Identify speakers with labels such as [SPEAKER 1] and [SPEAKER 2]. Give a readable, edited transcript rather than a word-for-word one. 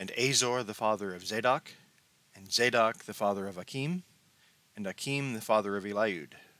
[SPEAKER 1] and Azor the father of Zadok, and Zadok the father of Achim, and Achim the father of Eliud,